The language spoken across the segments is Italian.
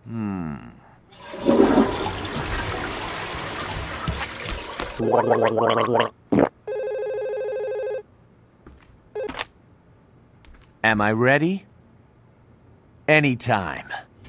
Am I ready? Anytime.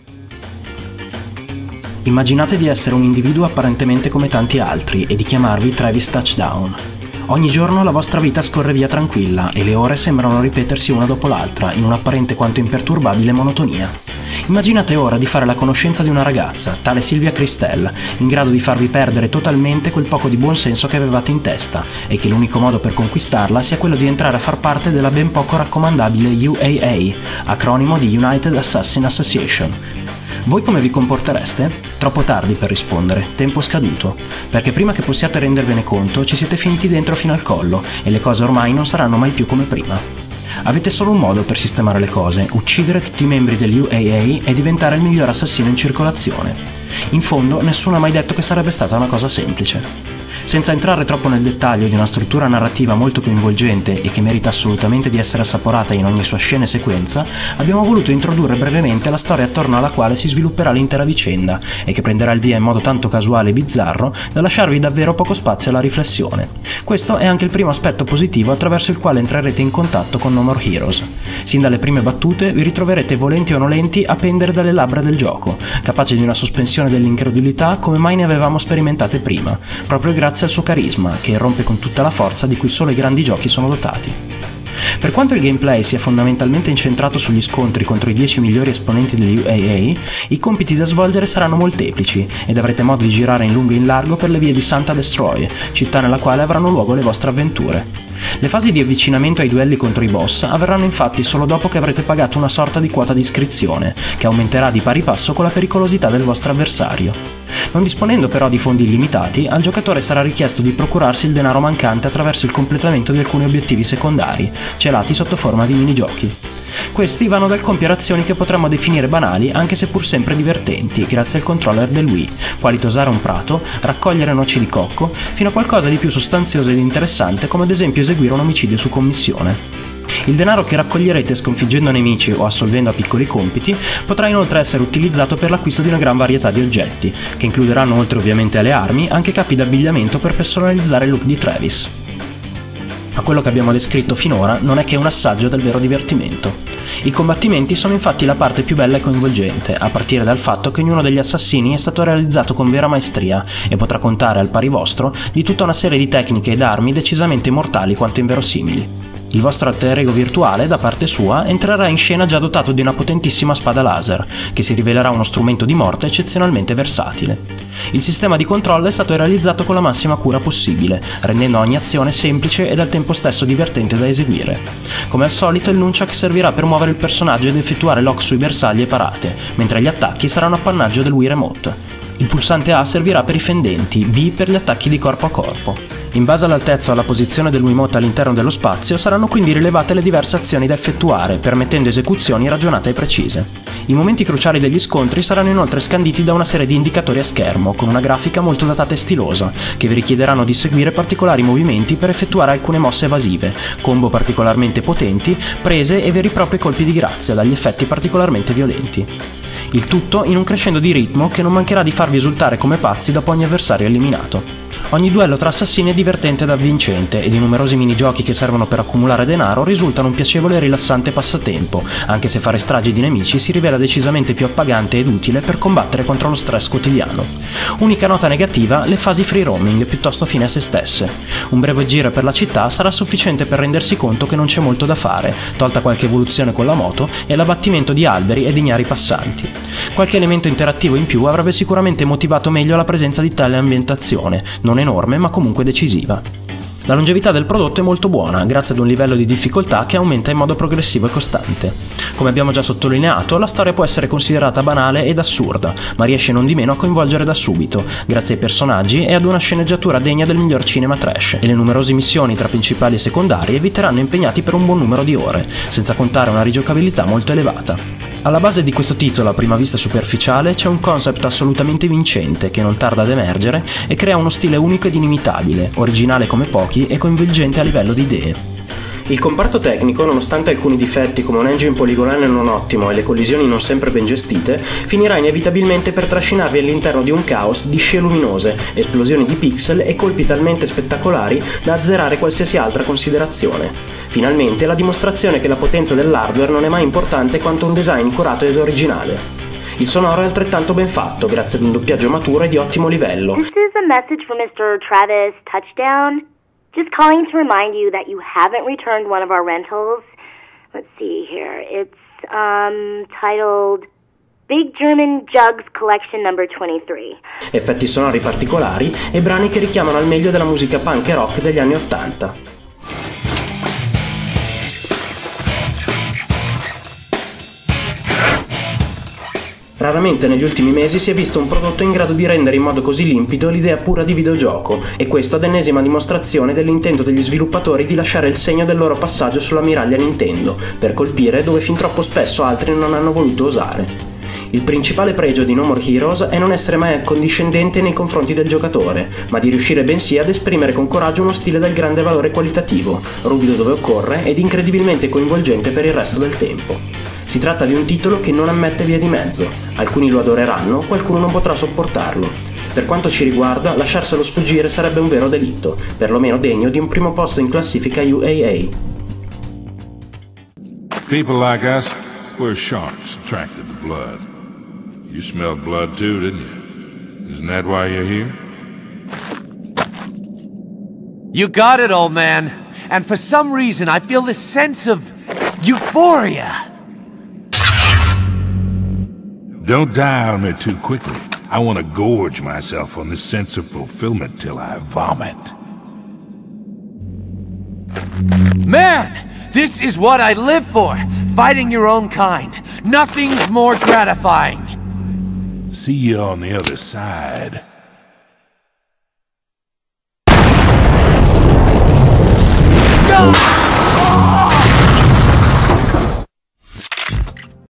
Immaginate di essere un individuo apparentemente come tanti altri e di chiamarvi Travis Touchdown. Ogni giorno la vostra vita scorre via tranquilla e le ore sembrano ripetersi una dopo l'altra in un'apparente quanto imperturbabile monotonia. Immaginate ora di fare la conoscenza di una ragazza, tale Sylvia Christel, in grado di farvi perdere totalmente quel poco di buonsenso che avevate in testa e che l'unico modo per conquistarla sia quello di entrare a far parte della ben poco raccomandabile UAA, acronimo di United Assassin Association. Voi come vi comportereste? Troppo tardi per rispondere, tempo scaduto, perché prima che possiate rendervene conto ci siete finiti dentro fino al collo e le cose ormai non saranno mai più come prima. Avete solo un modo per sistemare le cose, uccidere tutti i membri dell'UAA e diventare il miglior assassino in circolazione. In fondo nessuno ha mai detto che sarebbe stata una cosa semplice. Senza entrare troppo nel dettaglio di una struttura narrativa molto coinvolgente e che merita assolutamente di essere assaporata in ogni sua scena e sequenza, abbiamo voluto introdurre brevemente la storia attorno alla quale si svilupperà l'intera vicenda e che prenderà il via in modo tanto casuale e bizzarro da lasciarvi davvero poco spazio alla riflessione. Questo è anche il primo aspetto positivo attraverso il quale entrerete in contatto con No More Heroes. Sin dalle prime battute vi ritroverete volenti o nolenti a pendere dalle labbra del gioco, capace di una sospensione dell'incredulità come mai ne avevamo sperimentate prima, proprio grazie al suo carisma, che irrompe con tutta la forza di cui solo i grandi giochi sono dotati. Per quanto il gameplay sia fondamentalmente incentrato sugli scontri contro i 10 migliori esponenti dell'UAA, i compiti da svolgere saranno molteplici ed avrete modo di girare in lungo e in largo per le vie di Santa Destroy, città nella quale avranno luogo le vostre avventure. Le fasi di avvicinamento ai duelli contro i boss avverranno infatti solo dopo che avrete pagato una sorta di quota di iscrizione, che aumenterà di pari passo con la pericolosità del vostro avversario. Non disponendo però di fondi illimitati, al giocatore sarà richiesto di procurarsi il denaro mancante attraverso il completamento di alcuni obiettivi secondari, celati sotto forma di minigiochi. Questi vanno dal compiere azioni che potremmo definire banali, anche se pur sempre divertenti, grazie al controller del Wii, quali tosare un prato, raccogliere noci di cocco, fino a qualcosa di più sostanzioso ed interessante come ad esempio eseguire un omicidio su commissione. Il denaro che raccoglierete sconfiggendo nemici o assolvendo a piccoli compiti potrà inoltre essere utilizzato per l'acquisto di una gran varietà di oggetti, che includeranno oltre ovviamente alle armi anche capi d'abbigliamento per personalizzare il look di Travis. Ma quello che abbiamo descritto finora non è che un assaggio del vero divertimento. I combattimenti sono infatti la parte più bella e coinvolgente, a partire dal fatto che ognuno degli assassini è stato realizzato con vera maestria e potrà contare al pari vostro di tutta una serie di tecniche ed armi decisamente mortali quanto inverosimili. Il vostro alter ego virtuale, da parte sua, entrerà in scena già dotato di una potentissima spada laser, che si rivelerà uno strumento di morte eccezionalmente versatile. Il sistema di controllo è stato realizzato con la massima cura possibile, rendendo ogni azione semplice ed al tempo stesso divertente da eseguire. Come al solito, il nunchuck servirà per muovere il personaggio ed effettuare lock sui bersagli e parate, mentre gli attacchi saranno appannaggio del Wii Remote. Il pulsante A servirà per i fendenti, B per gli attacchi di corpo a corpo. In base all'altezza o alla posizione del Wiimote all'interno dello spazio saranno quindi rilevate le diverse azioni da effettuare, permettendo esecuzioni ragionate e precise. I momenti cruciali degli scontri saranno inoltre scanditi da una serie di indicatori a schermo, con una grafica molto datata e stilosa, che vi richiederanno di seguire particolari movimenti per effettuare alcune mosse evasive, combo particolarmente potenti, prese e veri e propri colpi di grazia dagli effetti particolarmente violenti. Il tutto in un crescendo di ritmo che non mancherà di farvi esultare come pazzi dopo ogni avversario eliminato. Ogni duello tra assassini è divertente ed avvincente ed i numerosi minigiochi che servono per accumulare denaro risultano un piacevole e rilassante passatempo, anche se fare stragi di nemici si rivela decisamente più appagante ed utile per combattere contro lo stress quotidiano. Unica nota negativa, le fasi free roaming piuttosto fine a se stesse. Un breve giro per la città sarà sufficiente per rendersi conto che non c'è molto da fare, tolta qualche evoluzione con la moto e l'abbattimento di alberi ed ignari passanti. Qualche elemento interattivo in più avrebbe sicuramente motivato meglio la presenza di tale ambientazione, non enorme ma comunque decisiva. La longevità del prodotto è molto buona, grazie ad un livello di difficoltà che aumenta in modo progressivo e costante. Come abbiamo già sottolineato, la storia può essere considerata banale ed assurda, ma riesce non di meno a coinvolgere da subito, grazie ai personaggi e ad una sceneggiatura degna del miglior cinema trash, e le numerose missioni tra principali e secondarie vi terranno impegnati per un buon numero di ore, senza contare una rigiocabilità molto elevata. Alla base di questo titolo, a prima vista superficiale, c'è un concept assolutamente vincente che non tarda ad emergere e crea uno stile unico ed inimitabile, originale come pochi e coinvolgente a livello di idee. Il comparto tecnico, nonostante alcuni difetti come un engine poligonale non ottimo e le collisioni non sempre ben gestite, finirà inevitabilmente per trascinarvi all'interno di un caos di scie luminose, esplosioni di pixel e colpi talmente spettacolari da azzerare qualsiasi altra considerazione. Finalmente la dimostrazione che la potenza dell'hardware non è mai importante quanto un design curato ed originale. Il sonoro è altrettanto ben fatto, grazie ad un doppiaggio maturo e di ottimo livello. This is a message from Mr. Travis Touchdown. Just calling to remind you that you haven't returned one of our rentals. Let's see here. It's titled Big German Jugs Collection Number 23. Effetti sonori particolari e brani che richiamano al meglio della musica punk e rock degli anni '80. Raramente negli ultimi mesi si è visto un prodotto in grado di rendere in modo così limpido l'idea pura di videogioco, e questo ad ennesima dimostrazione dell'intento degli sviluppatori di lasciare il segno del loro passaggio sull'ammiraglia Nintendo, per colpire dove fin troppo spesso altri non hanno voluto osare. Il principale pregio di No More Heroes è non essere mai accondiscendente nei confronti del giocatore, ma di riuscire bensì ad esprimere con coraggio uno stile dal grande valore qualitativo, ruvido dove occorre ed incredibilmente coinvolgente per il resto del tempo. Si tratta di un titolo che non ammette via di mezzo. Alcuni lo adoreranno, qualcuno non potrà sopportarlo. Per quanto ci riguarda, lasciarselo sfuggire sarebbe un vero delitto, perlomeno degno di un primo posto in classifica UAA. People like us, we're sharks attracted to blood. You smelled blood too, didn't you? Isn't that why you're here? You got it, old man. And for some reason, I feel this sense of euphoria. Don't die on me too quickly. I want to gorge myself on this sense of fulfillment till I vomit. Man, this is what I live for. Fighting your own kind. Nothing's more gratifying. See you on the other side.